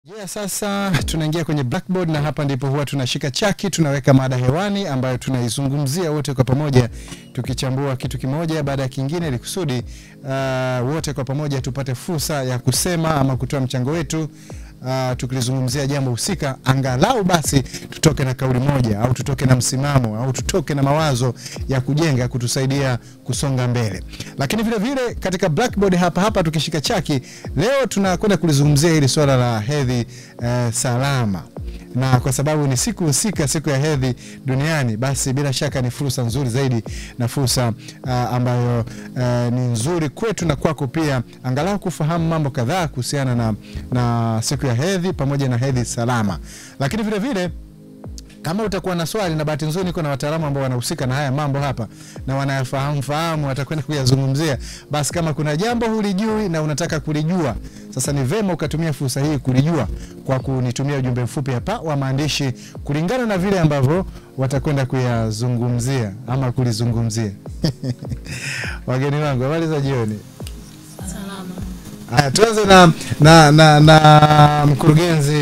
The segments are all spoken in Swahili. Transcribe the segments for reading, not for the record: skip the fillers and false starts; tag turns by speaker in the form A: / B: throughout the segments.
A: Yeah, sasa tunaingia kwenye Blackboard na hapa ndipo huwa tunashika chaki, tunaweka mada hewani ambayo tunaizungumzia wote kwa pamoja, tukichambua kitu kimoja baada ya kingine ili kusudi wote kwa pamoja tupate fursa ya kusema ama kutoa mchango wetu. Tukilizungumzia jambo husika, angalau basi tutoke na kauli moja au tutoke na msimamo au tutoke na mawazo ya kujenga kutusaidia kusonga mbele. Lakini vile vile katika Blackboard hapa tukishika chaki, leo tunakwenda kulizungumzia hili swala la hedhi salama. Na kwa sababu ni siku husika, siku ya hedhi duniani, basi bila shaka ni fursa nzuri zaidi na fursa ambayo ni nzuri kwetu na kwako pia, angalau kufahamu mambo kadhaa kuhusiana na siku ya hedhi pamoja na hedhi salama. Lakini vile vile kama utakuwa na swali, na bahati nzuri niko na wataalamu ambao wanahusika na haya mambo hapa na wanayafahamu watakwenda kuyazungumzia, basi kama kuna jambo hulijui na unataka kulijua, sasa ni vema ukatumia fursa hii kulijua kwa kunitumia ujumbe mfupi hapa wa maandishi kulingana na vile ambavyo watakwenda kuyazungumzia ama kulizungumzia. Wageni wangu, habari za jioni. Salama. Tuanze na mkurugenzi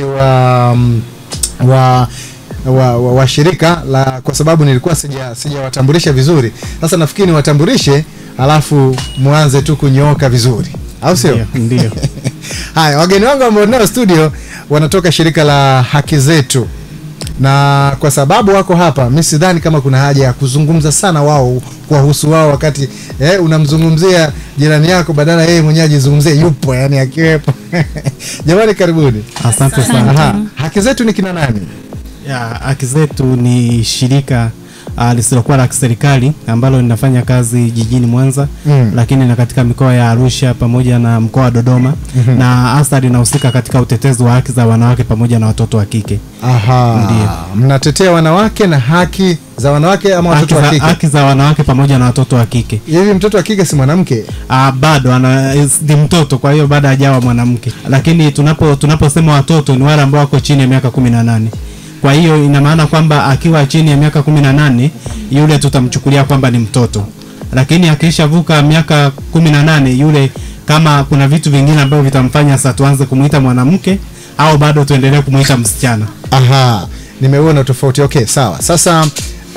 A: wa shirika la, kwa sababu nilikuwa sijawatambulisha vizuri. Sasa nafikiri niwatambulishe alafu muanze tu kunyooka vizuri, au sio?
B: Ndio.
A: Haya, wageni wangu ambao nao studio wanatoka shirika la Haki Zetu, na kwa sababu wako hapa, mimi sidhani kama kuna haja ya kuzungumza sana wao kuhusu wao, wakati unamzungumzia jirani yako badala yeye mwenyewe ajizungumzie, yupo yani akiwepo. Jamani, karibuni.
B: Asante sana.
A: Haki Zetu ni kina nani?
B: Ya, Haki Zetu ni shirika lisilokuwa la kiserikali ambalo linafanya kazi jijini Mwanza, lakini na katika mikoa ya Arusha pamoja na mkoa wa Dodoma, na hasa linahusika katika utetezi wa haki za wanawake pamoja na watoto wa kike.
A: Aha. Ndio. Mnatetea wanawake na haki za wanawake ama watoto wa kike?
B: Haki za wanawake pamoja na watoto wa kike.
A: Hivi mtoto wa kike si mwanamke?
B: Bado ni mtoto, kwa hiyo bado hajawa mwanamke. Lakini tunaposema watoto ni wale ambao wako chini ya miaka 18. Kwa hiyo ina maana kwamba akiwa chini ya miaka 18 yule tutamchukulia kwamba ni mtoto. Lakini akishavuka miaka 18 yule, kama kuna vitu vingine ambavyo vitamfanya sasa tuanze kumuita mwanamke au bado tuendelee kumuita msichana.
A: Aha, nimeona tofauti. Okay, sawa. Sasa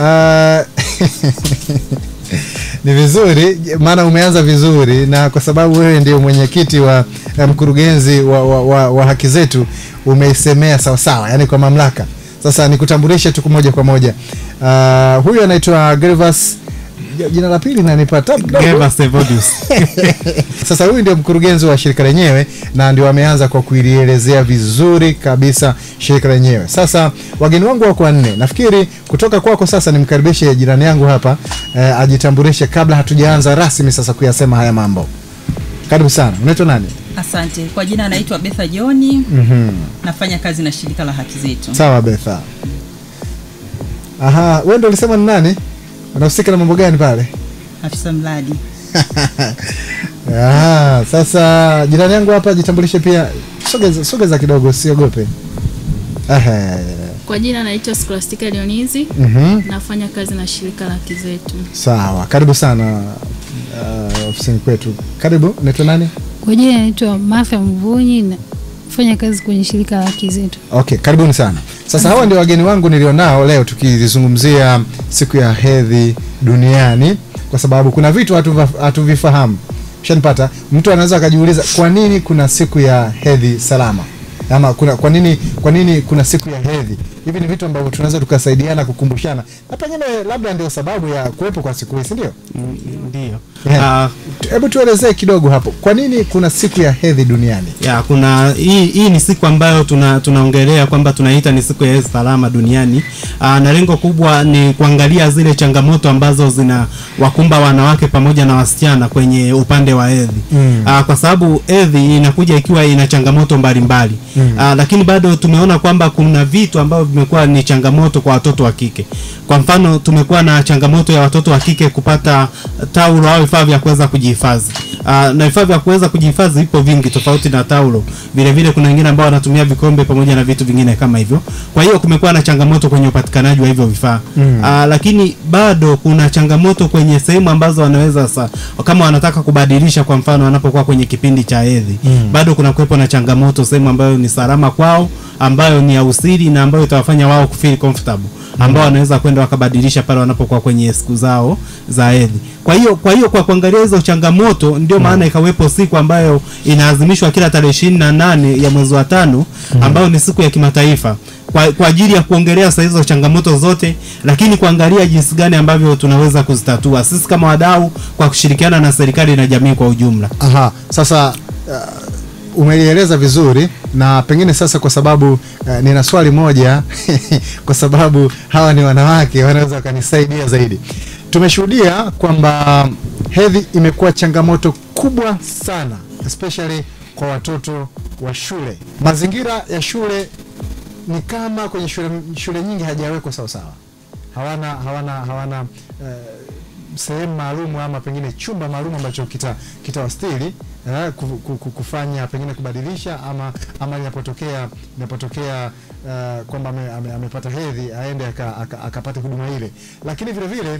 A: ni vizuri, maana umeanza vizuri, na kwa sababu wewe ndio mwenyekiti wa mkurugenzi wa Haki Zetu, umeisemea sawa sawa, yani kwa mamlaka. Sasa nikutambulishe tu moja kwa moja. Huyu anaitwa Gervas, jina la pili nanipata
B: Gervas Evodius.
A: Sasa huyu ndio mkurugenzi wa shirika lenyewe na ndio ameanza kwa kulielezea vizuri kabisa shirika lenyewe. Sasa wageni wangu wako wanne. Nafikiri kutoka kwako sasa nimkaribishe jirani yangu hapa ajitambulishe kabla hatujaanza rasmi sasa kuyasema haya mambo. Karibu sana. Unaitwa nani?
C: Asante. Kwa jina anaitwa Betha John. Nafanya kazi na shirika la Haki Zetu.
A: Sawa Betha. Aha, wewe ndio ulisema ni nani? Unahusika na mambo gani pale?
C: Afisa mradi.
A: Sasa jirani yangu hapa jitambulishe pia. Sogeza kidogo, usiogope.
D: Kwa jina naitwa Scholastica Leonizi. Nafanya kazi na shirika la Haki Zetu.
A: Sawa, karibu sana ofisini kwetu. Karibu, unaitwa nani?
E: Kwa jina naitwa Martha Mvunyi, nafanya kazi kwenye shirika la Haki Zetu.
A: Okay, karibuni sana. Sasa hawa ndio wageni wangu nilionao leo tukizungumzia siku ya hedhi duniani, kwa sababu kuna vitu hatuvifahamu. Ushanipata? Mtu anaweza akajiuliza kwa nini kuna siku ya hedhi salama? Ama kwa nini kuna siku ya hedhi? Hivi ni vitu ambavyo tunaweza tukasaidiana kukumbushana. Na pengine labda ndio sababu ya kuwepo kwa siku hii, si ndio?
B: Ndio.
A: Hebu tuelezee kidogo hapo. Kwa nini kuna siku ya hedhi duniani?
B: Kuna hii ni siku ambayo tunaongelea kwamba tunaita ni siku ya hedhi salama duniani. Na lengo kubwa ni kuangalia zile changamoto ambazo zinawakumba wanawake pamoja na wasichana kwenye upande wa hedhi. Kwa sababu hedhi inakuja ikiwa ina changamoto mbalimbali. Lakini bado tumeona kwamba kuna vitu ambavyo vimekuwa ni changamoto kwa watoto wa kike. Kwa mfano tumekuwa na changamoto ya watoto wa kike kupata taulo au vifaa vya kuweza kujihifadhi. Na vifaa vya kuweza kujihifadhi ipo vingi tofauti na taulo. Vile vile kuna wengine ambao wanatumia vikombe pamoja na vitu vingine kama hivyo. Kwa hiyo kumekuwa na changamoto kwenye upatikanaji wa hivyo vifaa. Lakini bado kuna changamoto kwenye sehemu ambazo wanaweza kama wanataka kubadilisha, kwa mfano wanapokuwa kwenye kipindi cha hedhi. Bado kuna kuwepo na changamoto sehemu ambayo ni salama kwao, ambayo ni ya usiri na ambayo itawafanya wao kufeel comfortable, ambao wanaweza kwenda wakabadilisha pale wanapokuwa kwenye siku zao za hedhi. Kwa hiyo kwa kuangalia hizo changamoto ndio maana ikawepo siku ambayo inaadhimishwa kila tarehe 28 ya mwezi wa 5 ambayo ni siku ya kimataifa kwa ajili ya kuongelea hizo changamoto zote, lakini kuangalia jinsi gani ambavyo tunaweza kuzitatua sisi kama wadau kwa kushirikiana na serikali na jamii kwa ujumla.
A: Sasa umelieleza vizuri, na pengine sasa kwa sababu nina swali moja kwa sababu hawa ni wanawake wanaweza kanisaidia zaidi. Tumeshuhudia kwamba hedhi imekuwa changamoto kubwa sana, especially kwa watoto wa shule. Mazingira ya shule ni kama kwenye shule nyingi hajawekwa sawa sawa. Hawana sehemu maalum ama pengine chumba maalum ambacho kitawastiri kufanya pengine kubadilisha ama inapotokea kwamba amepata hedhi aende akapata huduma ile. Lakini vile vile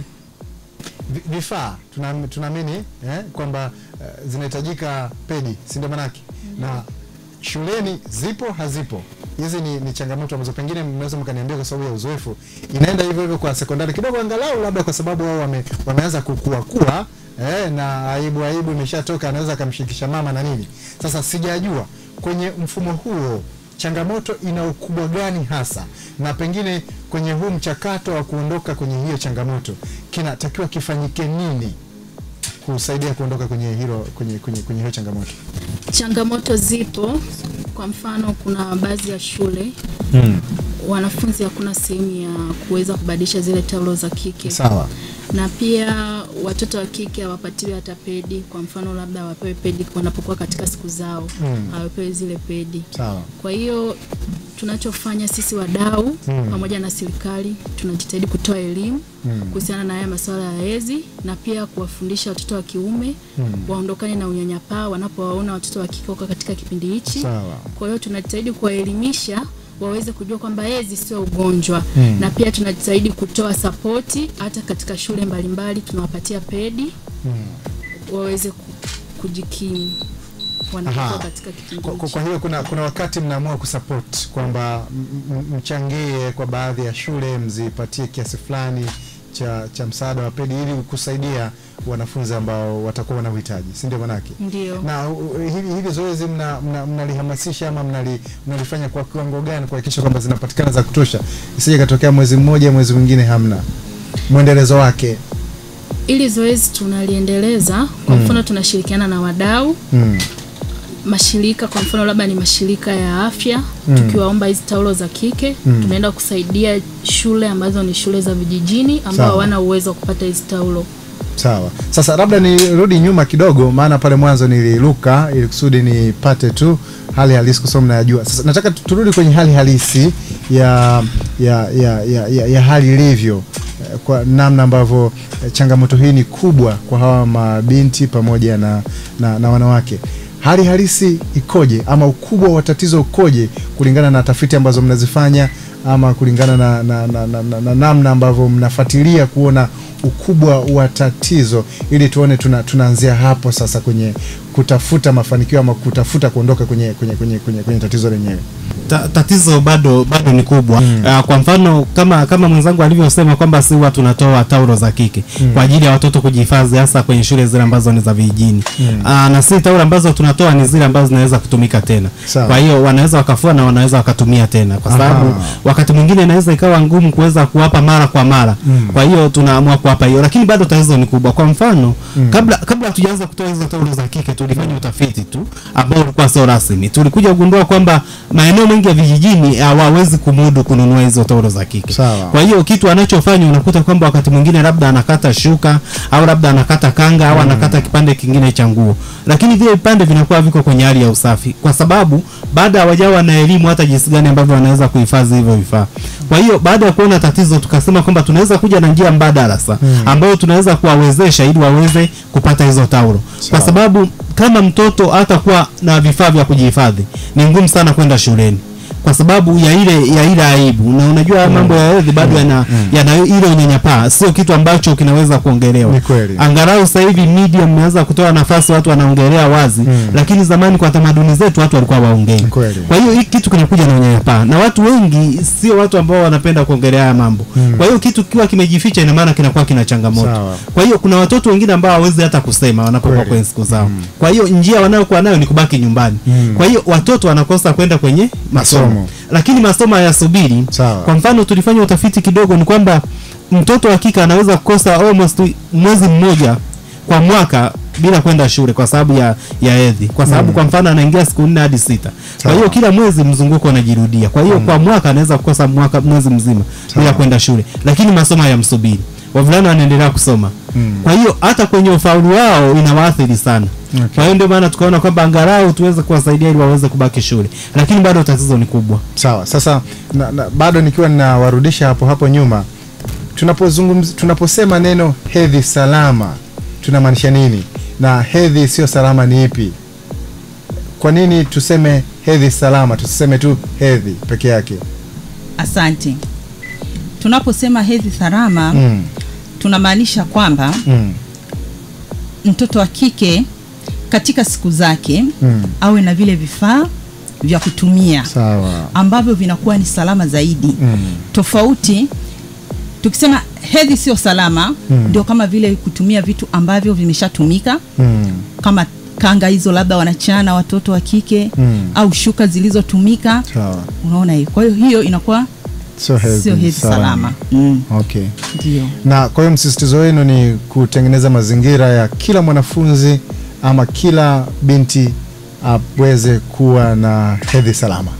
A: vifaa tunaamini kwamba zinahitajika pedi, si ndio manake? Na shuleni zipo hazipo. Hizi ni changamoto ambazo pengine mnaweza mkaniambia kwa sababu ya uzoefu. Inaenda hivyo kwa sekondari kidogo angalau, labda kwa sababu wao wameanza kukua na aibu imeshatoka, anaweza kumshikisha mama na nini. Sasa sijajua kwenye mfumo huo changamoto ina ukubwa gani hasa, na pengine kwenye huu mchakato wa kuondoka kwenye hiyo changamoto kinatakiwa kifanyike nini kusaidia kuondoka kwenye hilo kwenye hiyo changamoto?
D: Changamoto zipo. Kwa mfano kuna baadhi ya shule wanafunzi hakuna sehemu ya kuweza kubadilisha zile taulo za kike.
A: Sawa.
D: Na pia watoto wa kike hawapatiwi hata pedi. Kwa mfano labda wapewe pedi wanapokuwa katika siku zao, hawapewi zile pedi.
A: Sawa.
D: Kwa hiyo tunachofanya sisi wadau pamoja na serikali, tunajitahidi kutoa elimu kuhusiana na haya masuala ya hedhi, na pia kuwafundisha watoto wa kiume waondokane na unyanyapaa wanapowaona watoto wa kike katika kipindi hichi. Kwa hiyo tunajitahidi kuwaelimisha waweze kujua kwamba hedhi sio ugonjwa. Na pia tunajitahidi kutoa sapoti hata katika shule mbalimbali, tunawapatia pedi waweze kujikimu wanapokuwa katika kipindi hichi.
A: Kwa hiyo kuna wakati mnaamua kusupport kwamba mchangie kwa baadhi ya shule, mzipatie kiasi fulani cha msaada wa pedi ili kusaidia wanafunzi ambao watakuwa wana uhitaji, si ndio manake?
D: Ndio.
A: Na hili zoezi mnalihamasisha ama mnalifanya kwa kiwango gani kuhakikisha kwamba zinapatikana za kutosha, isije katokea mwezi mmoja mwezi mwingine hamna muendelezo wake?
D: Ili zoezi tunaliendeleza kwa mfano tunashirikiana na wadau mashirika, kwa mfano labda ni mashirika ya afya, tukiwaomba hizi taulo za kike, tunaenda kusaidia shule ambazo ni shule za vijijini ambao hawana uwezo wa kupata hizi taulo.
A: Sawa. Sasa labda nirudi nyuma kidogo, maana pale mwanzo niliruka ili kusudi nipate tu hali halisi kusoma najua. Sasa nataka turudi kwenye hali halisi ya hali ilivyo, kwa namna ambavyo changamoto hii ni kubwa kwa hawa mabinti pamoja na wanawake. Hali halisi ikoje, ama ukubwa wa tatizo ukoje kulingana na tafiti ambazo mnazifanya, ama kulingana na namna ambavyo mnafuatilia kuona ukubwa wa tatizo, ili tuone tunaanzia hapo sasa kwenye kutafuta mafanikio ama kutafuta kuondoka kwenye tatizo lenyewe.
B: Tatizo bado ni kubwa. Kwa mfano kama mwenzangu alivyosema kwamba si watu tunatoa taulo za kike kwa ajili ya watoto kujihifadhi, hasa kwenye shule zile ambazo ni za vijijini. Na si taulo ambazo tunatoa ni zile ambazo zinaweza kutumika tena. Kwa hiyo wanaweza wakafua na wanaweza wakatumia tena, kwa sababu wakati mwingine inaweza ikawa ngumu kuweza kuwapa mara kwa mara. Kwa hiyo tunaamua kuwapa hiyo, lakini bado tatizo ni kubwa. Kwa mfano kabla hatujaanza kutoa hizo taulo za kike tulifanya utafiti tu ambao ulikuwa sio rasmi. Tulikuja kugundua kwamba maeneo mengi ya vijijini hawawezi kumudu kununua hizo taulo za kike. Kwa hiyo kitu anachofanya unakuta kwamba wakati mwingine labda anakata shuka au labda anakata kanga au anakata kipande kingine cha nguo. Lakini vile vipande vinakuwa viko kwenye hali ya usafi kwa sababu baada hawajawa na elimu hata jinsi gani ambavyo wanaweza kuhifadhi hivyo vifaa. Kwa hiyo baada ya kuona tatizo tukasema kwamba tunaweza kuja na njia mbadala ambayo tunaweza kuwawezesha ili waweze kupata hizo taulo. Kwa sababu kama mtoto hatakuwa na vifaa vya kujihifadhi ni ngumu sana kwenda shuleni kwa sababu ya ile aibu. Na unajua mambo ya hedhi bado yana ile unyanyapaa, sio kitu ambacho kinaweza kuongelewa. Angalau sasa hivi media mmeanza kutoa nafasi watu wanaongelea wazi, lakini zamani kwa tamaduni zetu watu walikuwa waongei. Kwa hiyo hiki kitu kinakuja na unyanyapaa na watu wengi sio watu ambao wanapenda kuongelea haya mambo. Kwa hiyo kitu kikiwa kimejificha ina maana kinakuwa kina changamoto. Kwa hiyo kuna watoto wengine ambao hawezi hata kusema wanapokuwa kwenye siku zao. Kwa hiyo njia wanayokuwa nayo ni kubaki nyumbani. Kwa hiyo watoto wanakosa kwenda kwenye masomo. Lakini masomo hayasubiri. Kwa mfano tulifanya utafiti kidogo ni kwamba mtoto wa kike anaweza kukosa almost mwezi mmoja kwa mwaka bila kwenda shule kwa sababu ya hedhi. Kwa sababu kwa mfano anaingia siku 4 hadi 6. Kwa hiyo kila mwezi mzunguko unajirudia. Kwa hiyo kwa mwaka anaweza kukosa mwezi mzima bila kwenda shule. Lakini masomo hayamsubiri. Wavulana wanaendelea kusoma. Kwa hiyo hata kwenye ufaulu wao inawaathiri sana. Kwa hiyo ndio maana tukaona kwamba angalau tuweze kuwasaidia ili waweze kubaki shule. Lakini bado tatizo ni kubwa.
A: Sawa. Sasa bado nikiwa ninawarudisha hapo nyuma. Tunaposema neno hedhi salama tunamaanisha nini? Na hedhi sio salama ni ipi? Kwa nini tuseme hedhi salama, tuseme tu hedhi peke yake?
C: Asante. Tunaposema hedhi salama tunamaanisha kwamba mtoto wa kike katika siku zake awe na vile vifaa vya kutumia ambavyo vinakuwa ni salama zaidi. Tofauti tukisema hedhi sio salama ndio kama vile kutumia vitu ambavyo vimeshatumika kama kanga hizo labda wanachana watoto wa kike au shuka zilizotumika. Unaona hiyo. Kwa hiyo inakuwa sio hedhi salama.
A: Okay.
C: Ndio.
A: Na kwa hiyo msisitizo wenu ni kutengeneza mazingira ya kila mwanafunzi ama kila binti aweze kuwa na hedhi salama.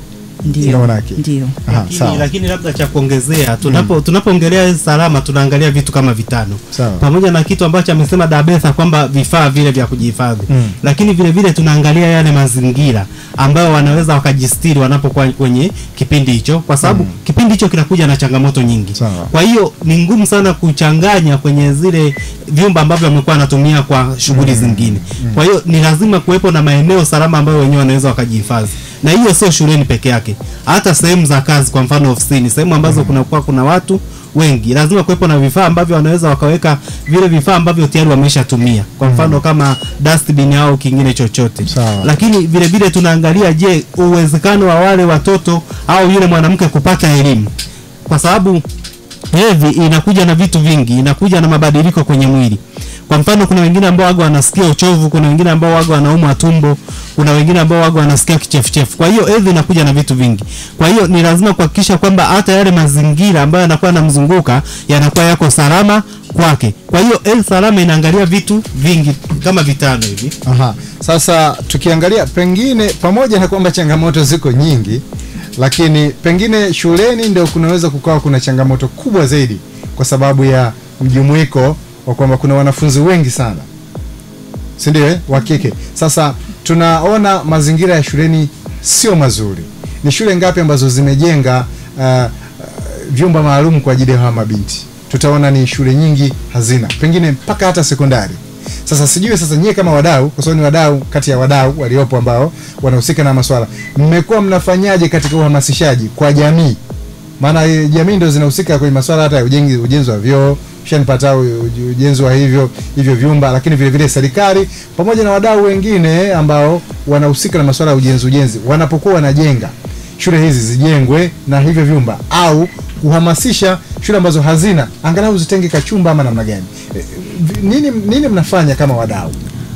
C: Ndio.
B: Lakini labda cha kuongezea tunapoongelea hedhi salama tunaangalia vitu kama vitano. Pamoja na kitu ambacho amesema Dabetha kwamba vifaa vile vya kujihifadhi. Lakini vile vile tunaangalia yale mazingira ambayo wanaweza wakajistiri wanapokuwa kwenye kipindi hicho kwa sababu kipindi hicho kinakuja na changamoto nyingi. Kwa hiyo ni ngumu sana kuchanganya kwenye zile vyumba ambavyo wamekuwa wanatumia kwa shughuli zingine. Kwa hiyo ni lazima kuwepo na maeneo salama ambayo wenyewe wanaweza wakajihifadhi. Na hiyo sio shuleni peke yake. Hata sehemu za kazi kwa mfano ofisini, sehemu ambazo kuna watu wengi, lazima kuwepo na vifaa ambavyo wanaweza wakaweka vile vifaa ambavyo tayari wameshatumia. Kwa mfano kama dustbin au kingine chochote. Lakini vile vile tunaangalia uwezekano wa wale watoto au yule mwanamke kupata elimu. Kwa sababu hedhi inakuja na vitu vingi, inakuja na mabadiliko kwenye mwili. Kwa mfano kuna wengine ambao wago wanasikia uchovu, kuna wengine ambao wago wanaumwa tumbo, kuna wengine ambao wago wanasikia kichefuchefu. Kwa hiyo hedhi inakuja na vitu vingi. Kwa hiyo ni lazima kuhakikisha kwamba hata yale mazingira ambayo yanakuwa yanamzunguka yanakuwa yako salama kwake. Kwa hiyo hedhi salama inaangalia vitu vingi kama vitano hivi.
A: Sasa tukiangalia pengine pamoja na kwamba changamoto ziko nyingi, lakini pengine shuleni ndio kunaweza kukawa kuna changamoto kubwa zaidi kwa sababu ya mjumuiko wa kwamba kuna wanafunzi wengi sana, si ndio, wa kike. Sasa tunaona mazingira ya shuleni sio mazuri. Ni shule ngapi ambazo zimejenga vyumba maalum kwa ajili ya hawa mabinti? Tutaona ni shule nyingi hazina, pengine mpaka hata sekondari. Sasa sijui sasa nyie kama wadau, kwa sababu ni wadau kati ya wadau waliopo ambao wanahusika na masuala, mmekuwa mnafanyaje katika uhamasishaji kwa jamii? Maana jamii ndio zinahusika kwenye masuala hata ya ujenzi wa vyoo, shanipata ujenzi wa hivyo vyumba, lakini vile vile serikali pamoja na wadau wengine ambao wanahusika na masuala ya ujenzi wanapokuwa wanajenga shule hizi zijengwe na hivyo vyumba, au kuhamasisha shule ambazo hazina angalau zitenge kachumba ama namna gani? Nini mnafanya kama wadau?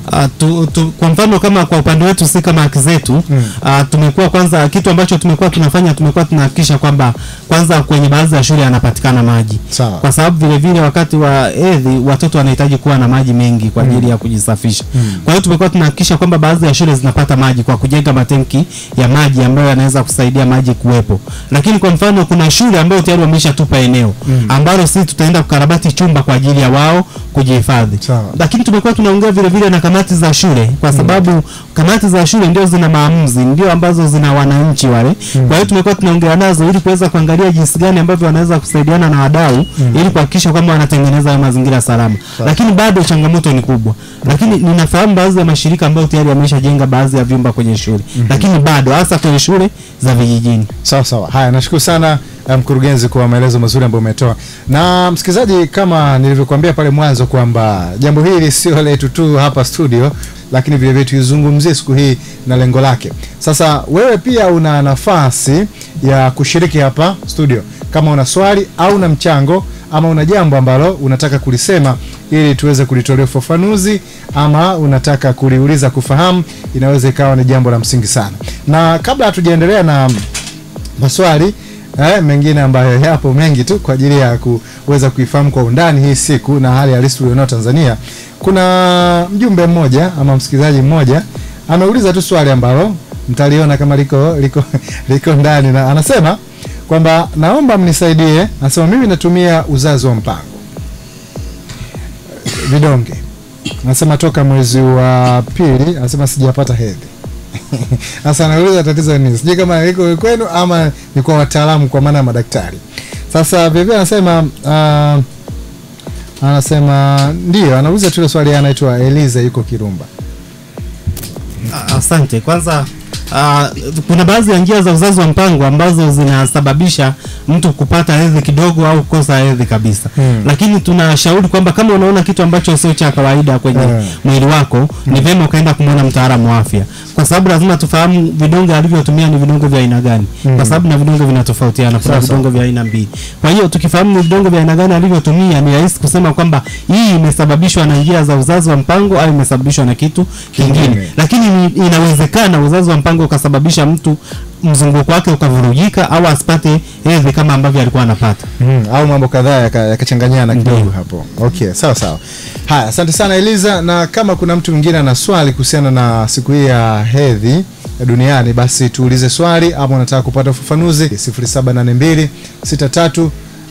B: Kwa mfano kama kwa upande wetu si kama haki zetu, tumekuwa kwanza kitu ambacho tumekuwa tunafanya, tumekuwa tunahakikisha kwamba kwanza kwenye baadhi ya shule yanapatikana maji. Kwa sababu vile vile wakati wa hedhi watoto wanahitaji kuwa na maji mengi kwa ajili ya kujisafisha. Kwa hiyo tumekuwa tunahakikisha kwamba baadhi ya shule zinapata maji kwa kujenga matenki ya maji ambayo yanaweza kusaidia maji kuwepo. Lakini kwa mfano kuna shule ambayo tayari wameshatupa eneo ambalo sisi tutaenda kukarabati chumba kwa ajili ya wao kujihifadhi. Lakini tumekuwa tunaongea vile vile na kamati za shule kwa sababu kamati za shule ndio zina maamuzi, ndio ambazo zina wananchi wale. Kwa hiyo tumekuwa tunaongea nazo ili kuweza kuangalia jinsi gani ambavyo wanaweza kusaidiana na wadau ili kuhakikisha kwamba wanatengeneza mazingira salama. Lakini bado changamoto ni kubwa. Lakini ninafahamu baadhi ya mashirika ambayo tayari yameshajenga baadhi ya vyumba kwenye shule. Lakini bado hasa kwenye shule za vijijini.
A: Sawa. Haya, nashukuru sana mkurugenzi kwa maelezo mazuri ambayo umetoa. Na msikilizaji, kama nilivyokuambia pale mwanzo kwamba jambo hili sio letu tu hapa studio, lakini vile vile tuizungumzie siku hii na lengo lake. Sasa wewe pia una nafasi ya kushiriki hapa studio. Kama una swali au una mchango ama una jambo ambalo unataka kulisema ili tuweze kulitolea ufafanuzi ama unataka kuliuliza kufahamu, inaweza ikawa ni jambo la msingi sana. Na kabla hatujaendelea na maswali mengine ambayo yapo mengi tu kwa ajili ya kuweza kuifahamu kwa undani hii siku na hali halisi tulionao Tanzania, kuna mjumbe mmoja ama msikilizaji mmoja ameuliza tu swali ambalo mtaliona kama liko ndani, na anasema kwamba naomba mnisaidie. Anasema mimi natumia uzazi wa mpango vidonge, anasema toka mwezi wa pili, anasema sijapata hedhi. Sasa anauliza tatizo nini? Sijui kama liko kwenu ama ni kwa wataalamu kwa maana ya madaktari. Sasa vivyo anasema ndio, anauliza tu swali. Anaitwa Eliza, yuko Kirumba.
B: Asante. Kwanza kuna baadhi ya njia za uzazi wa mpango ambazo zinasababisha mtu kupata hedhi kidogo au kukosa hedhi kabisa. Lakini tunashauri kwamba kama unaona kitu ambacho sio cha kawaida kwenye mwili wako, ni vyema ukaenda kumwona mtaalamu wa afya. Kwa sababu lazima tufahamu vidonge alivyotumia ni vidonge vya aina gani. Kwa sababu na vidonge vinatofautiana, kuna vidonge vya aina mbili. Kwa hiyo tukifahamu ni vidonge vya aina gani alivyotumia, ni rahisi kusema kwamba hii imesababishwa na njia za uzazi wa mpango au imesababishwa na kitu kingine. Lakini inawezekana uzazi wa mpango ukasababisha mtu mzunguko wake ukavurugika au asipate hedhi kama ambavyo alikuwa anapata.
A: Au mambo kadhaa yakachanganyana kidogo hapo. Okay, sawa. Haya, asante sana Eliza. Na kama kuna mtu mwingine ana swali kuhusiana na siku hii ya hedhi duniani, basi tuulize swali ama unataka kupata ufafanuzi 0782 63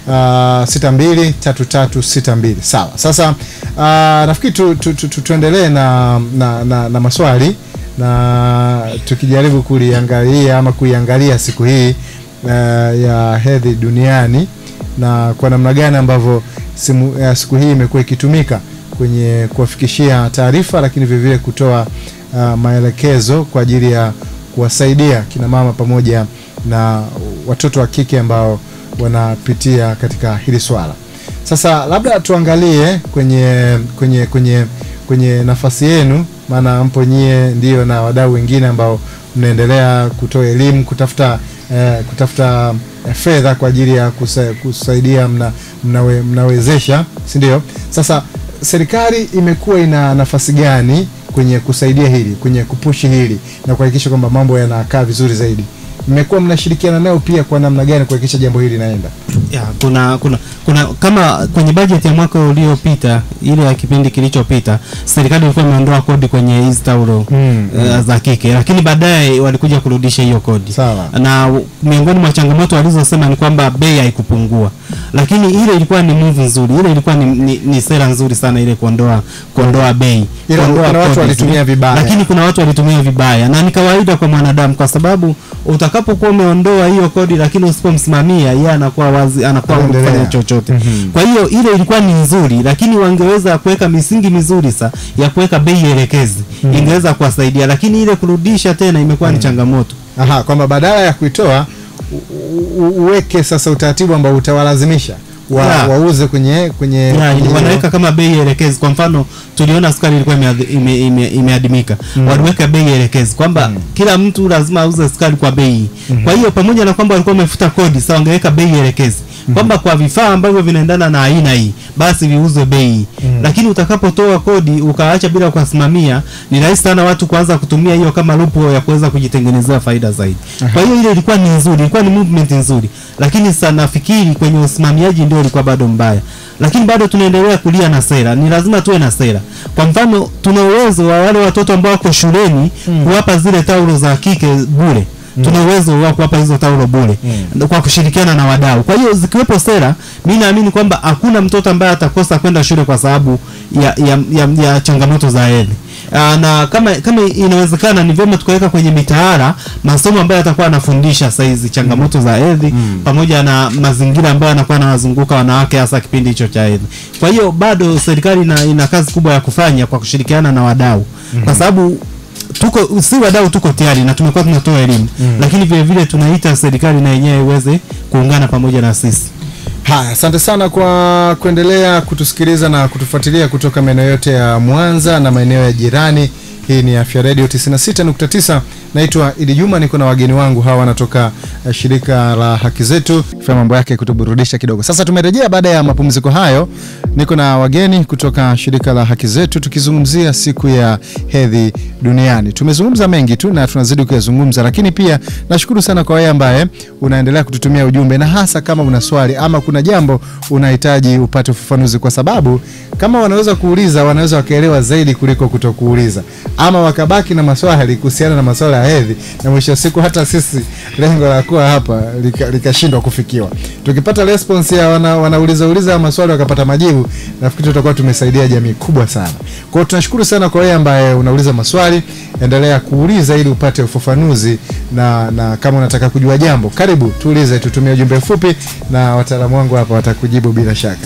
A: 623362. Sawa. Sasa nafikiri tuendelee na maswali, na tukijaribu kuiangalia siku hii ya hedhi duniani na kwa namna gani ambavyo siku hii imekuwa ikitumika kwenye kuwafikishia taarifa, lakini vile vile kutoa maelekezo kwa ajili ya kuwasaidia kina mama pamoja na watoto wa kike ambao wanapitia katika hili swala. Sasa labda tuangalie kwenye nafasi yenu, maana mpo nyie ndio na wadau wengine ambao mnaendelea kutoa elimu, kutafuta fedha kwa ajili ya kusaidia, mnawezesha, si ndio? Sasa serikali imekuwa ina nafasi gani kwenye kusaidia hili, kwenye kupushi hili na kuhakikisha kwamba mambo yanakaa vizuri zaidi? Mmekuwa mnashirikiana nao pia kwa namna gani kuhakikisha jambo hili linaenda?
B: Kuna kama kwenye budget ya mwaka uliopita, ile ya kipindi kilichopita, serikali ilikuwa imeondoa kodi kwenye hizo taulo za kike, lakini baadaye walikuja kurudisha hiyo kodi. Na miongoni mwa changamoto walizosema ni kwamba bei haikupungua. Lakini ile ilikuwa ni move nzuri. Ile ilikuwa ni sera nzuri sana ile kuondoa bei.
A: Kuna watu walitumia vibaya.
B: Lakini kuna watu walitumia vibaya, na ni kawaida kwa mwanadamu, kwa sababu utakapokuwa umeondoa hiyo kodi lakini usipomsimamia, yeye anakuwa kufanya chochote. Kwa hiyo ile ilikuwa ni nzuri, lakini wangeweza kuweka misingi mizuri ya kuweka bei elekezi. Ingeweza kuwasaidia, lakini ile kurudisha tena imekuwa ni changamoto.
A: Kwamba badala ya kuitoa uweke sasa utaratibu ambao utawalazimisha wauze kwenye
B: wanaweka kama bei elekezi. Kwa mfano tuliona sukari ilikuwa imeadimika. Waliweka bei elekezi kwamba kila mtu lazima auze sukari kwa bei. Kwa hiyo pamoja na kwamba walikuwa wamefuta kodi, sasa wangeweka bei elekezi. kwamba kwa vifaa ambavyo vinaendana na aina hii basi viuzwe bei. Lakini utakapotoa kodi ukaacha bila kusimamia, ni rahisi sana watu kuanza kutumia hiyo kama lupo ya kuweza kujitengenezea faida zaidi. Kwa hiyo ile ilikuwa ni nzuri, ilikuwa ni movement nzuri, lakini sasa nafikiri kwenye usimamiaji ndio ilikuwa bado mbaya. Lakini bado tunaendelea kulia na sera. Ni lazima tuwe na sera. Kwa mfano tuna uwezo wa wale watoto ambao wako shuleni kuwapa zile taulo za kike bure. Tuna uwezo wa kuwapa hizo taulo bure kwa kushirikiana na wadau. Kwa hiyo zikiwepo sera, mimi naamini kwamba hakuna mtoto ambaye atakosa kwenda shule kwa sababu ya changamoto za hedhi. Na kama inawezekana ni vyema tukaweka kwenye mitaala masomo ambayo atakuwa anafundisha saizi changamoto za hedhi pamoja na mazingira ambayo anakuwa anawazunguka wanawake hasa kipindi hicho cha hedhi. Kwa hiyo bado serikali ina kazi kubwa ya kufanya kwa kushirikiana na wadau. Kwa sababu si wadau tuko tayari na tumekuwa tunatoa elimu, lakini vile vile tunaita serikali na yenyewe iweze kuungana pamoja na sisi.
A: Haya, asante sana kwa kuendelea kutusikiliza na kutufuatilia kutoka maeneo yote ya Mwanza na maeneo ya jirani. Hii ni Afya Radio 96.9. Naitwa Idi Juma, niko na wageni wangu hawa wanatoka shirika la Haki Zetu. Kwa mambo yake kutuburudisha kidogo. Sasa tumerejea baada ya mapumziko hayo. Niko na wageni kutoka shirika la Haki Zetu tukizungumzia siku ya hedhi duniani. Tumezungumza mengi tu na tunazidi kuyazungumza, lakini pia nashukuru sana kwa wewe ambaye unaendelea kututumia ujumbe, na hasa kama una swali ama kuna jambo unahitaji upate ufafanuzi, kwa sababu kama wanaweza kuuliza wanaweza wakaelewa zaidi kuliko kutokuuliza, ama wakabaki na maswali kuhusiana na masuala ya hedhi na mwisho siku hata sisi lengo la kuwa hapa likashindwa kufikiwa. Tukipata response ya wanauliza maswali wakapata majibu, nafikiri tutakuwa tumesaidia jamii kubwa sana. Kwa hiyo tunashukuru sana kwa wewe ambaye unauliza maswali, endelea kuuliza ili upate ufafanuzi, na kama unataka kujua jambo karibu tuulize, tutumie ujumbe mfupi na wataalamu wangu hapa watakujibu bila shaka.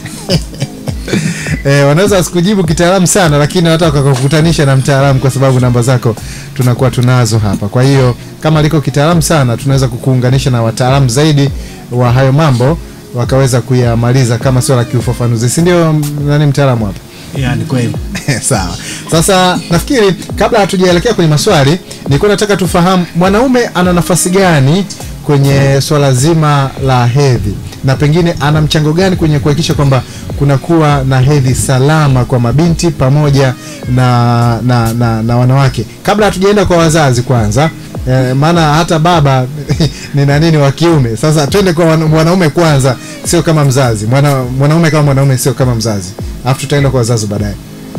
A: Wanaweza usikujibu kitaalamu sana, lakini wataka kukutanisha na mtaalamu kwa sababu namba zako tunakuwa tunazo hapa. Kwa hiyo kama liko kitaalamu sana tunaweza kukuunganisha na wataalamu zaidi wa hayo mambo wakaweza kuyamaliza kama swala la kiufafanuzi. Si ndio nani mtaalamu hapa?
B: Ni kweli.
A: Sawa. Sasa nafikiri kabla hatujaelekea kwenye maswali, nilikuwa nataka tufahamu mwanaume ana nafasi gani kwenye swala zima la hedhi, na pengine ana mchango gani kwenye kuhakikisha kwamba kuna kuwa na hedhi salama kwa mabinti pamoja na wanawake. Kabla hatujaenda kwa wazazi kwanza, maana hata baba ni nani wa kiume. Sasa twende kwa mwanaume kwanza, sio kama mzazi. Mwanaume kama mwanaume sio kama mzazi. Alafu tutaenda kwa wazazi baadaye.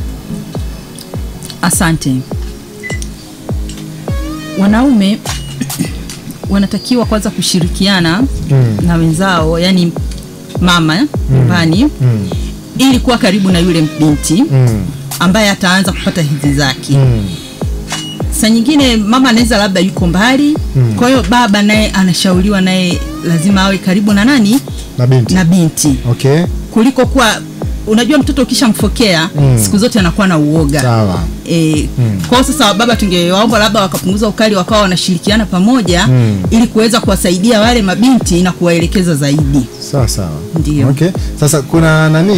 C: Asante. Wanaume wanatakiwa kwanza kushirikiana na wenzao, yani mama nyumbani, ili kuwa karibu na yule binti ambaye ataanza kupata hedhi zake. Saa nyingine mama anaweza labda yuko mbali, kwa hiyo baba naye anashauriwa naye lazima awe karibu na nani? Na binti.
A: Okay.
C: Kuliko kuwa unajua mtoto ukishamfokea siku zote anakuwa na uoga.
A: Sawa.
C: Kwa sasa baba tungewaomba labda wakapunguza ukali, wakawa wanashirikiana pamoja ili kuweza kuwasaidia wale mabinti na kuwaelekeza zaidi.
A: Sawa.
C: Ndio.
A: Okay. Sasa kuna nani,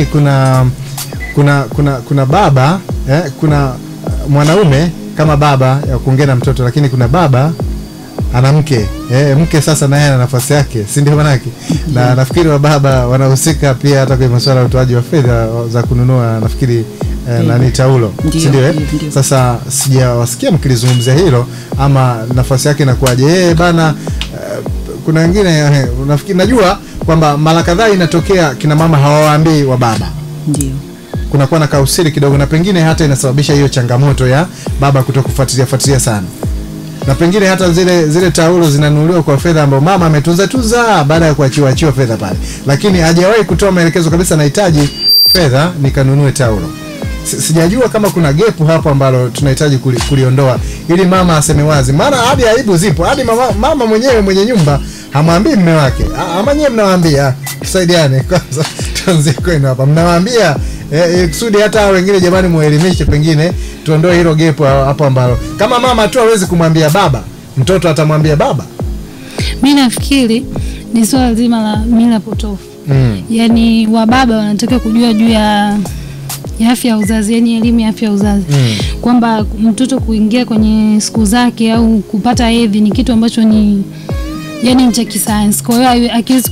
A: kuna baba, kuna mwanaume kama baba ya kuongea na mtoto, lakini kuna baba ana mke. Mke sasa naye ana nafasi yake, si ndio manake? Na nafikiri wa baba wanahusika pia hata kwa masuala ya utoaji wa fedha za kununua, nafikiri nani taulo, si ndio? Sasa sijawasikia mkilizungumzia hilo, ama nafasi yake inakuaje? Bana, kuna wengine nafikiri najua kwamba mara kadhaa inatokea kina mama hawawaambii wa baba.
C: Ndio.
A: Kunakuwa na kausiri kidogo, na pengine hata inasababisha hiyo changamoto ya baba kutokufuatilia sana. Na pengine hata zile taulo zinanunuliwa kwa fedha ambayo mama ametunza baada ya kuachiwa fedha pale, lakini hajawahi kutoa maelekezo kabisa nahitaji fedha nikanunue taulo. Sijajua kama kuna gepu hapo ambalo tunahitaji kuliondoa ili mama aseme wazi, maana hadi aibu zipo, hadi mama mwenyewe mwenye nyumba hamwambii mume wake. Ama nyewe mnawaambia? Tusaidiane kwanza, tuanze kwenu hapa. Mnawaambia kusudi hata wengine jamani muelimishe, pengine tuondoe hilo gepu hapo ambalo kama mama tu hawezi kumwambia baba, mtoto atamwambia baba.
E: Mimi nafikiri ni swala zima la mila potofu. Yaani wababa wanataka kujua juu ya afya ya uzazi, yani elimu ya afya ya uzazi. Kwamba mtoto kuingia kwenye siku zake au kupata hedhi ni kitu ambacho ni yani cha kisayansi. Kwa hiyo akiwezi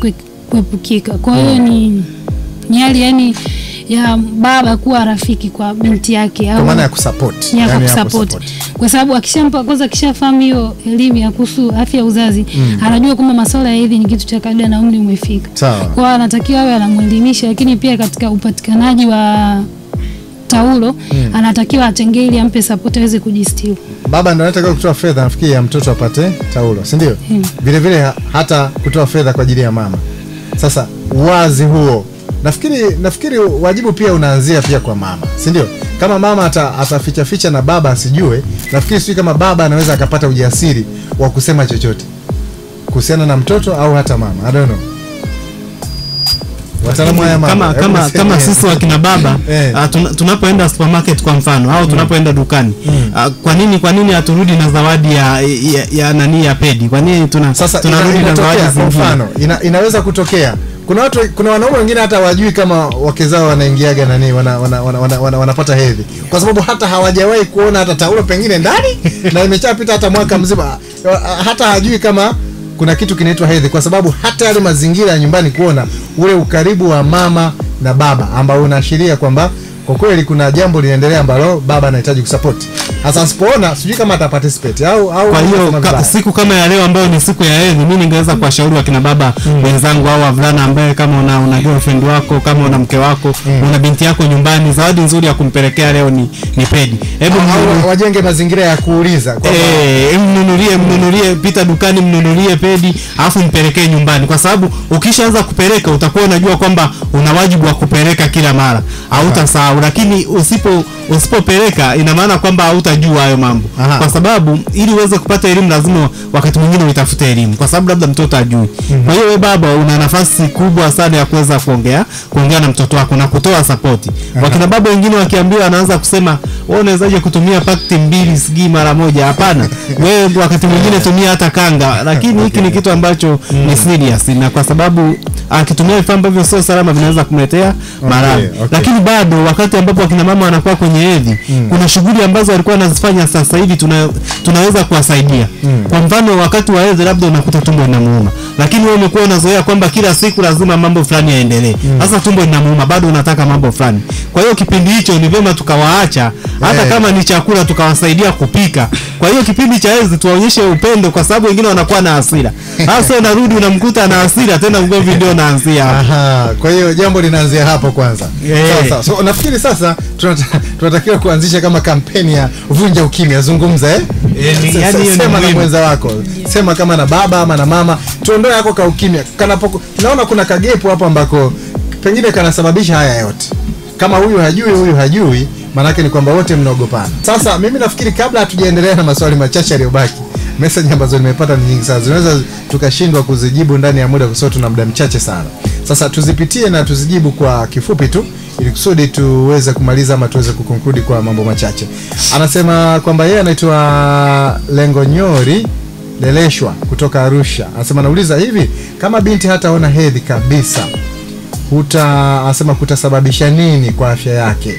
E: kuepukika. Kwa hiyo ni hali yani ya baba kuwa rafiki kwa binti yake, au
A: kwa maana ya kusupport,
E: yani kusupport. Kwa sababu akishampa kwanza, akishafahamu hiyo elimu ya kuhusu afya ya uzazi, anajua kwamba masuala ya hedhi ni kitu cha kawaida na umri umefika.
A: Sawa.
E: Kwa anatakiwa awe anamuelimisha, lakini pia katika upatikanaji wa taulo anatakiwa atenge ili ampe support aweze kujistiri.
A: Baba ndio anataka kutoa fedha nafikiri ya mtoto apate taulo, si ndio? Vile vile hata kutoa fedha kwa ajili ya mama. Sasa wazi huo, nafikiri wajibu pia unaanzia pia kwa mama, si ndio? Kama mama ataficha ficha na baba asijue, nafikiri sio kama baba anaweza akapata ujasiri wa kusema chochote kuhusiana na mtoto au hata mama. I don't know.
B: Kama sisi wakina baba tunapoenda supermarket kwa mfano, au tunapoenda dukani, kwa nini haturudi na zawadi ya nani ya pedi? Kwa nini tunarudi na zawadi
A: kwa mfano? Inaweza kutokea kuna wanaume wengine hata wajui kama wake zao wanaingiaga nani wanapata hedhi, kwa sababu hata hawajawahi kuona hata taulo pengine ndani na imeshapita hata mwaka mzima, hata hajui kama kuna kitu kinaitwa hedhi, kwa sababu hata yale mazingira ya nyumbani kuona ule ukaribu wa mama na baba ambao unaashiria kwamba kwa kweli kuna jambo linaendelea ambalo baba anahitaji kusupport. Hasa asipoona sijui kama ata participate au
B: kwa hiyo siku kama ya leo ambayo ni siku ya hedhi, mimi ningeweza kuwashauri wakina baba wenzangu au wavulana ambaye kama una girlfriend wako, kama una mke wako, una binti yako nyumbani, zawadi nzuri ya kumpelekea leo ni pedi. Hebu
A: wajenge mazingira ya kuuliza kwamba
B: mnunulie, pita dukani mnunulie pedi alafu mpelekee nyumbani, kwa sababu ukishaanza kupeleka utakuwa unajua kwamba una wajibu wa kupeleka kila mara, hautasahau. Lakini usipopeleka ina maana kwamba hautajua hayo mambo. Kwa sababu ili uweze kupata elimu lazima wakati mwingine uitafute elimu, kwa sababu labda mtoto ajui. Kwa hiyo wewe baba una nafasi kubwa sana ya kuweza kuongea na mtoto wako na kutoa support. Wakina baba wengine wakiambiwa anaanza kusema wewe unawezaje kutumia pakiti 2 sigi mara moja? Hapana, wewe wakati mwingine tumia hata kanga. Lakini hiki ni kitu ambacho ni serious, na kwa sababu akitumia vifaa ambavyo sio salama vinaweza kumletea maradhi. Lakini bado wakati ambapo wakina mama wanakuwa kwenye hedhi, kuna shughuli ambazo walikuwa wanazifanya sasa hivi tunaweza kuwasaidia. Kwa mfano wakati wa hedhi labda unakuta tumbo linamuuma, lakini wewe umekuwa unazoea kwamba kila siku lazima mambo fulani yaendelee. Sasa tumbo linamuuma, bado unataka mambo fulani. Kwa hiyo kipindi hicho ni vyema tukawaacha, hata kama ni chakula tukawasaidia kupika. Kwa hiyo kipindi cha hedhi tuwaonyeshe upendo, kwa sababu wengine wanakuwa na hasira. Sasa unarudi unamkuta na hasira tena, ugomvi ndio unaanzia hapo.
A: Kwa hiyo jambo linaanzia hapo kwanza. Sasa so nafikiri sasa tunatakiwa kuanzisha kama kampeni ya vunja ukimya, zungumza sema na mwenza wako, sema kama na baba ama na mama, tuondoe yako ka ukimya. Naona kuna kagepo hapo ambako pengine kanasababisha haya yote. Kama huyu hajui, maana yake ni kwamba wote mnaogopana. Sasa mimi nafikiri kabla hatujaendelea na maswali machache yaliyobaki, message ambazo nimepata ni nyingi sana, zinaweza tukashindwa kuzijibu ndani ya muda, kwa sababu tuna muda mchache sana. Sasa tuzipitie na tuzijibu kwa kifupi tu, ili kusudi tuweze kumaliza ama tuweze kuconclude kwa mambo machache. Anasema kwamba yeye anaitwa Lengonyori Leleshwa kutoka Arusha. Anasema nauliza hivi, kama binti hataona hedhi kabisa, anasema kutasababisha nini kwa afya yake?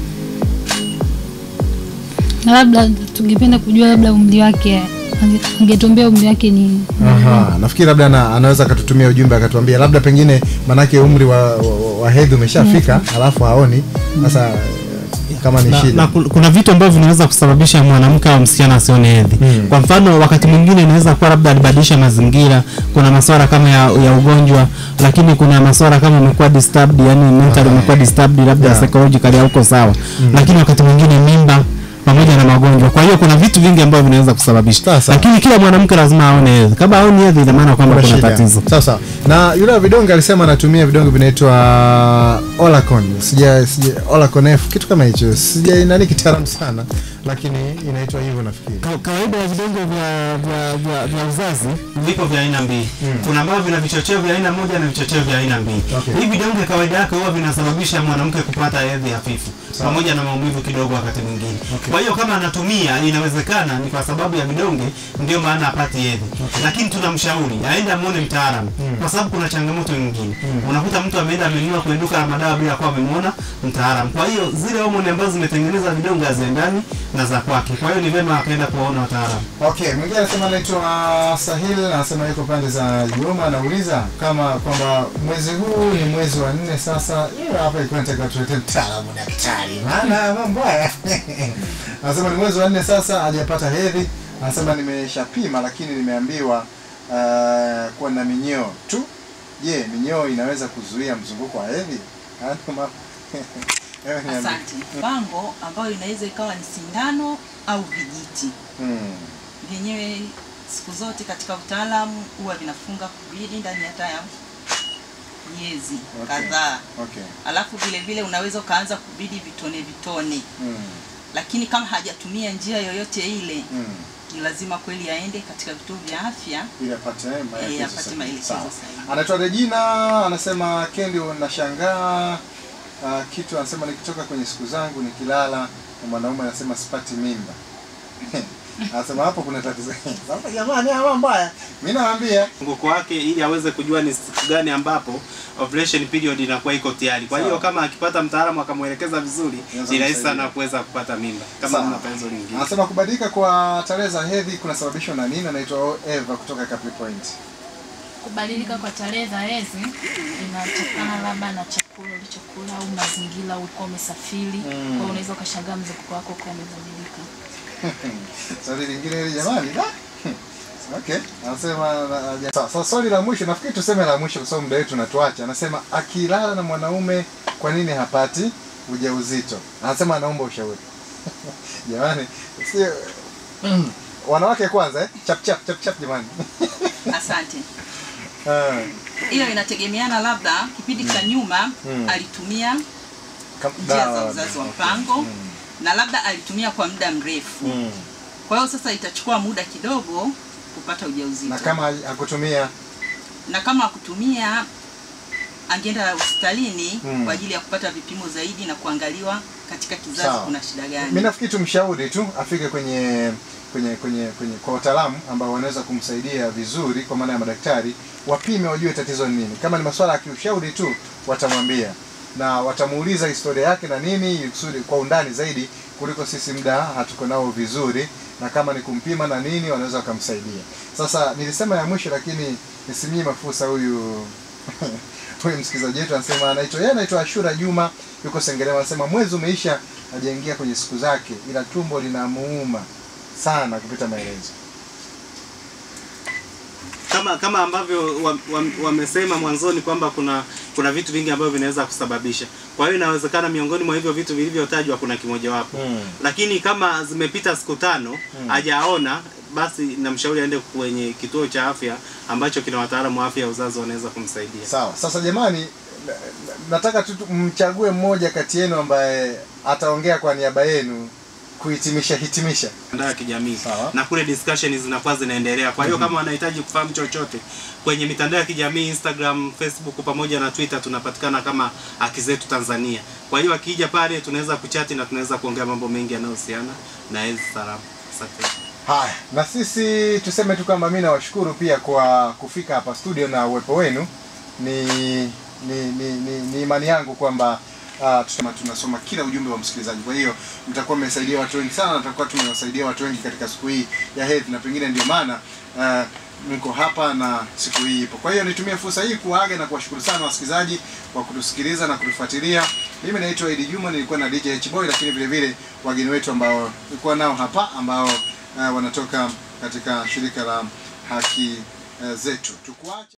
E: Na labda tungependa kujua labda umri wake, angetuambia umri wake ni.
A: Nafikiri labda anaweza akatutumia ujumbe akatuambia labda pengine manake umri wa hedhi umeshafika alafu haoni. Sasa kama ni shida.
B: Kuna vitu ambavyo vinaweza kusababisha mwanamke au msichana asione hedhi. Kwa mfano wakati mwingine inaweza kuwa labda alibadilisha mazingira, kuna masuala kama ya ugonjwa, lakini kuna masuala kama umekuwa disturbed, yani mentally umekuwa disturbed, labda psychologically hauko sawa. Lakini wakati mwingine mimba pamoja na magonjwa. Kwa hiyo kuna vitu vingi ambavyo vinaweza kusababisha. Lakini kila mwanamke lazima aone hedhi. Kama aone hedhi ina maana kwamba kuna tatizo.
A: Sasa na yule vidonge alisema anatumia vidonge vinaitwa Olacon. Sija Olacon F kitu kama hicho. Sija nani kitaalamu sana, lakini inaitwa hivyo nafikiri.
B: Kawaida ya vidonge vya uzazi vipo vya aina mbili. Kuna ambavyo vina vichocheo vya aina moja na vichocheo vya aina mbili. Hivi vidonge kawaida yake huwa vinasababisha mwanamke kupata hedhi hafifu pamoja na maumivu kidogo wakati mwingine. Kwa hiyo kama anatumia, inawezekana ni kwa sababu ya vidonge ndio maana apati hedhi. Lakini tunamshauri aende amuone mtaalamu, kwa sababu kuna changamoto nyingine. Unakuta mtu ameenda amenunua kwenye duka la madawa bila kuwa amemwona mtaalamu. Kwa hiyo zile homoni ambazo zimetengeneza vidonge haziendani na za kwake. Kwa hiyo ni vema akaenda kuwaona wataalamu.
A: Okay, mwingine anasema anaitwa Sahil, anasema yuko pande za Yoma, anauliza kama kwamba mwezi huu ni mwezi wa 4 sasa. Hapa iko nataka tuletee mtaalamu daktari. Maana mambo haya. Anasema ni mwezi wa 4 sasa hajapata hedhi. Anasema nimeshapima lakini nimeambiwa kuwa na minyoo tu. Je, minyoo inaweza kuzuia mzunguko wa hedhi?
C: Asante. Bango ambayo inaweza ikawa ni sindano au vijiti. Vyenyewe siku zote katika utaalamu huwa vinafunga kubidi ndani hata ya miezi kadhaa.
A: Okay.
C: Alafu vile vile unaweza ukaanza kubidi vitone. Lakini kama hajatumia njia yoyote ile, ni lazima kweli aende katika vituo vya afya
A: ili apate maelekezo sahihi. Anaitwa Regina, anasema Kendi, nashangaa kitu, anasema nikitoka kwenye siku zangu nikilala na mwanaume anasema sipati mimba. Anasema hapo kuna tatizo. Sasa jamani, haya mbaya. Mimi naambia
B: mzunguko wake ili aweze kujua ni siku gani ambapo ovulation period inakuwa iko tayari. Kwa hiyo kama akipata mtaalamu akamuelekeza vizuri, ni rahisi sana kuweza kupata mimba kama mna penzo lingine.
A: Anasema kubadilika kwa tarehe za hedhi kunasababishwa na nini? Anaitwa Eva kutoka Capri Point.
D: Kubadilika kwa tarehe za hedhi inatokana labda na chakula ulichokula au mazingira ulikuwa umesafiri. Kwa unaweza ukashangaa mzunguko wako kwa umebadilika.
A: Swali lingine hili jamani. Okay. Anasema sasa swali la mwisho, nafikiri tuseme la mwisho kwa sababu muda wetu unatuacha. Anasema akilala na mwanaume kwa nini hapati ujauzito? Anasema anaomba ushauri. Jamani, sio wanawake kwanza chap jamani.
C: Asante. Hiyo inategemeana, labda kipindi cha nyuma alitumia njia za uzazi wa mpango na labda alitumia kwa muda mrefu. Kwa hiyo sasa itachukua muda kidogo kupata ujauzito.
A: Na kama hakutumia?
C: Na kama hakutumia angeenda hospitalini kwa ajili ya kupata vipimo zaidi na kuangaliwa katika kizazi kuna shida gani.
A: Mimi nafikiri tumshauri tu afike kwenye kwa wataalamu ambao wanaweza kumsaidia vizuri, kwa maana ya madaktari, wapime wajue tatizo ni nini. Kama ni masuala ya kiushauri tu watamwambia na watamuuliza historia yake na nini kusudi kwa undani zaidi kuliko sisi muda hatuko nao vizuri, na kama ni kumpima na nini wanaweza kumsaidia. Sasa nilisema ya mwisho lakini nisimie mafusa huyu msikilizaji wetu anasema anaitwa Ashura Juma, yuko Sengerema, anasema mwezi umeisha hajaingia kwenye siku zake ila tumbo linamuuma sana kupita maelezo.
B: Kama ambavyo wamesema mwanzoni kwamba kuna vitu vingi ambavyo vinaweza kusababisha. Kwa hiyo inawezekana miongoni mwa hivyo vitu vilivyotajwa kuna kimoja wapo. Lakini kama zimepita siku 5 hajaona, basi namshauri aende kwenye kituo cha afya ambacho kina wataalamu wa afya ya uzazi wanaweza kumsaidia.
A: Sawa. Sasa jamani, nataka tu mchague mmoja kati yenu ambaye ataongea kwa niaba yenu kuhitimisha
B: mitandao ya kijamii na kule discussion zinakuwa zinaendelea. Kwa hiyo kama wanahitaji kufahamu chochote kwenye mitandao ya kijamii Instagram, Facebook pamoja na Twitter tunapatikana kama Haki Zetu Tanzania. Kwa hiyo akija pale tunaweza kuchati na tunaweza kuongea mambo mengi yanayohusiana na hedhi salama. Asante.
A: Haya, na sisi tuseme tu kwamba mimi nawashukuru pia kwa kufika hapa studio na uwepo wenu. Ni imani yangu kwamba tunasoma kila ujumbe wa msikilizaji. Kwa hiyo mtakuwa mmesaidia watu wengi sana, na tutakuwa tumewasaidia watu wengi katika siku hii ya hedhi, na pengine ndio maana mko hapa na siku hii ipo. Kwa hiyo nitumie fursa hii kuaga na kuwashukuru sana wasikilizaji kwa kutusikiliza na kutufuatilia. Mimi naitwa Eddie Juma, nilikuwa na DJ H-Boy, lakini vile vile wageni wetu ambao nilikuwa nao hapa ambao wanatoka katika shirika la Haki Zetu. Tukuache